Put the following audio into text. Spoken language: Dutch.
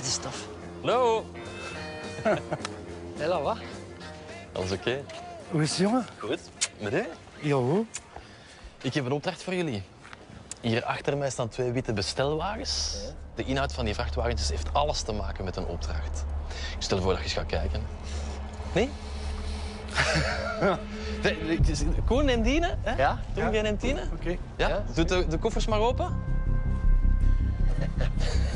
is tof. Hallo. Hela, wat? Alles oké? Hoe is het, jongen? Goed. Met u? Ja, hoe? Ik heb een opdracht voor jullie. Hier achter mij staan 2 witte bestelwagens. De inhoud van die vrachtwagens heeft alles te maken met een opdracht. Ik stel voor dat je eens gaat kijken. Nee? Koen en Dine? Hè? Ja? Doen jij en Tine? Oké. Ja? Doe de koffers maar open.